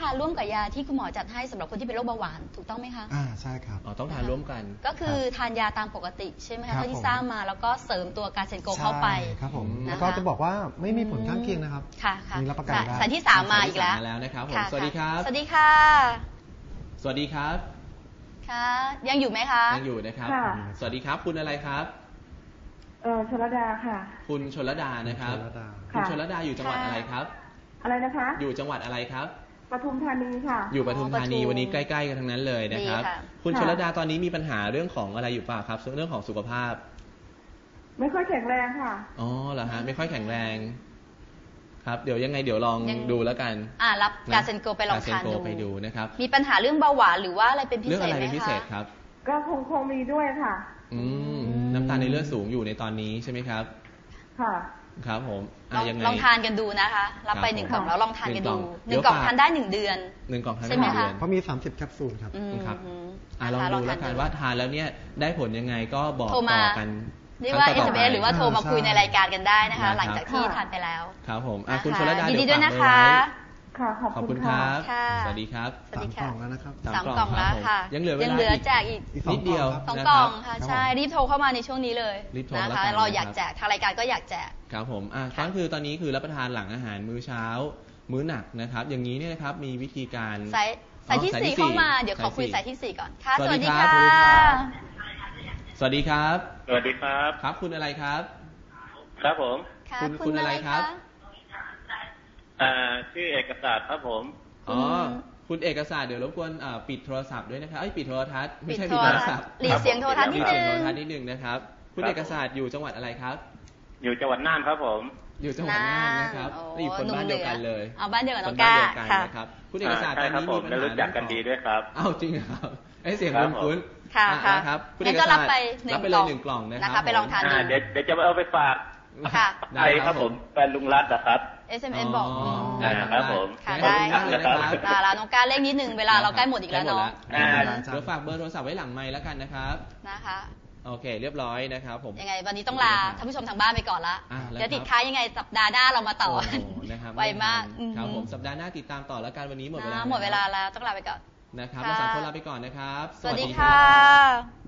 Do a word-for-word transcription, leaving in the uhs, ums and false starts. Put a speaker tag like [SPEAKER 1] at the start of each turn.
[SPEAKER 1] านร่วมกับยาที่คุณหมอจัดให้สำหรับคนที่เป็นโรคเบาหวานถูกต้องไหมคะ
[SPEAKER 2] อ่าใช่ครับ
[SPEAKER 3] อ๋อต้องทานร่วมกัน
[SPEAKER 1] ก็คือทานยาตามปกติใช่ไหมคะที่ทราบมาแล้วก็เสริมตัวการเซนโกเข้าไป
[SPEAKER 2] ครับผมแล้วก็จะบอกว่าไม่มีผลข้างเคียงนะครับ
[SPEAKER 1] ค่ะค่ะ
[SPEAKER 2] มีรับประกันได้
[SPEAKER 1] สายที่สามมาอีกแล้ว
[SPEAKER 3] แล้วนะครับผมสวัสดีครับ
[SPEAKER 1] สวัสดีค่ะ
[SPEAKER 3] สวัสดีครับ
[SPEAKER 1] ค่ะยังอยู่ไหมคะ
[SPEAKER 3] ยังอยู่นะครับสวัสดีครับคุณอะไรครับ
[SPEAKER 4] เออชลดาค่ะ
[SPEAKER 3] คุณชลดานะครับคุณชลดาอยู่จังหวัดอะไรครับ
[SPEAKER 4] อะไรนะคะ
[SPEAKER 3] อยู่จังหวัดอะไรครับ
[SPEAKER 4] ปทุมธานีค่ะ
[SPEAKER 3] อยู่ปทุมธานีวันนี้ใกล้ๆกันทั้งนั้นเลยนะครับคุณชลดาตอนนี้มีปัญหาเรื่องของอะไรอยู่ป่ะครับเรื่องของสุขภาพ
[SPEAKER 4] ไม่ค่อยแข็งแรงค่ะ
[SPEAKER 3] อ๋อเหรอฮะไม่ค่อยแข็งแรงครับเดี๋ยวยังไงเดี๋ยวลองดูแล้วกัน
[SPEAKER 1] อ่ารับการเซนโกไปลองทานดู
[SPEAKER 3] ไปดูนะครับ
[SPEAKER 1] มีปัญหาเรื่องเบาหวานหรือว่าอะไรเป็นพิเศษไหมคะ
[SPEAKER 3] เรื่องอะไรเป็นพิเศษครับ
[SPEAKER 4] ก็คงคงมีด้วยค่ะ
[SPEAKER 3] อืมน้ำตาลในเลือดสูงอยู่ในตอนนี้ใช่ไหมครับ
[SPEAKER 4] ค่ะ
[SPEAKER 3] ครับผม
[SPEAKER 1] ลองทานกันดูนะคะรับไปหนึ่งกล่องแล้วลองทานกันดูหนึ่งกล่องทานได้หนึ่งเดือน
[SPEAKER 3] หนึ่งกล่องทานได้หนึ่งเดือน
[SPEAKER 2] เพราะมีสามสิบแคปซูลครับ
[SPEAKER 3] ครับลองดูแล้วกันว่าทานแล้วเนี่ยได้ผลยังไงก็บอกต่อกัน
[SPEAKER 1] เรียกว่า เอส เอ็ม เอส หรือว่าโทรมาคุยในรายการกันได้นะคะหลังจากที่ทานไปแล้ว
[SPEAKER 3] ครับผมคุณชลดา
[SPEAKER 1] ยินดีด้วยนะคะ
[SPEAKER 4] ค่ะ
[SPEAKER 3] ขอบคุณครับสวัสดีครับ
[SPEAKER 1] สวัสดีค่ะ
[SPEAKER 2] สามกล่องแล้วนะครับ
[SPEAKER 1] สามกล่องแล้วค่ะ
[SPEAKER 3] ยังเหลือเวลา
[SPEAKER 1] แจกอีก
[SPEAKER 3] นิดเดียว
[SPEAKER 1] สองกล่องค่ะใช่รีบโทรเข้ามาในช่วงนี้เลย
[SPEAKER 3] นะคะ
[SPEAKER 1] เราอยากแจกทางรายการก็อยากแจก
[SPEAKER 3] ครับผมอ่ะก็คือตอนนี้คือรับประทานหลังอาหารมื้อเช้ามื้อหนักนะครับอย่างนี้เนี่ยนะครับมีวิธีการ
[SPEAKER 1] สายสายที่สี่เข้ามาเดี๋ยวขอคุยสายที่สี่ก่อนค่ะสวัสดีค่ะ
[SPEAKER 3] สวัสดีครับ
[SPEAKER 5] สวัสดีครับ
[SPEAKER 3] ครับคุณอะไรครับ
[SPEAKER 5] ครับผม
[SPEAKER 3] คุณคุณอะไรครับ
[SPEAKER 5] อ่าชื่อเอกศาสตร์ครับผม
[SPEAKER 3] อ๋อคุณเอกศาสตร์เดี๋ยวรบกวนปิดโทรศัพท์ด้วยนะครับไอ้ปิดโทรทัศน์ไม่ใช่ปิดโทรศัพท์
[SPEAKER 1] หลีเสียงโทรทัศน์นิดนึง
[SPEAKER 3] โทรทัศน์นิดนึงนะครับคุณเอกศาสตร์อยู่จังหวัดอะไรครับ
[SPEAKER 5] อยู่จังหวัดน่านครับผม
[SPEAKER 3] อยู่จังหวัดน่านนะครับนี่คนบ้านเดียวกันเลย
[SPEAKER 1] เอาบ้านเดียวกันน้องก้า
[SPEAKER 3] ค่ะคุณเอกศาสตร์ตอนนี้มีปัญหา
[SPEAKER 5] รู้จักกันดีด้วยครับ
[SPEAKER 3] อ้าวจริงครับไอ้เสียงคุ้น
[SPEAKER 1] ๆค่ะค่ะ
[SPEAKER 3] ครับ
[SPEAKER 1] คุณเอกศาสตร์รับไป
[SPEAKER 3] รับไปเลยหนึ่งกล่องนะครับ
[SPEAKER 1] ไปลองทานดู
[SPEAKER 5] เดี๋ยวเดี๋ยวจะเอาไปฝาก
[SPEAKER 1] ค่ะ
[SPEAKER 5] ได้ครับผมแฟนลุงรัตน์นะครับ
[SPEAKER 1] เอส เอ็ม เอส บอก
[SPEAKER 5] ครับผม
[SPEAKER 1] ได้นะครับลาน้องก้าเลขนิดนึงเวลาเราใกล้หมดอีกแล้วเนาะ
[SPEAKER 3] เดี๋ยวฝากเบอร์โทรศัพท์ไว้หลังไมค์แล้วกันนะครับ
[SPEAKER 1] นะคะ
[SPEAKER 3] โอเคเรียบร้อยนะครับผม
[SPEAKER 1] ยังไงวันนี้ต้องลาท่านผู้ชมทางบ้านไปก่อนละเดี๋ยวติดค้างยังไงสัปดาห์หน้าเรามาต่อไวมาก
[SPEAKER 3] ครับผมสัปดาห์หน้าติดตามต่อแล้วกันวันนี้หมดเวลา
[SPEAKER 1] หมดเวลาแล้วต้องลาไปก่อน
[SPEAKER 3] นะครับเราสามคนลาไปก่อนนะครับ
[SPEAKER 1] สวัสดีค่ะ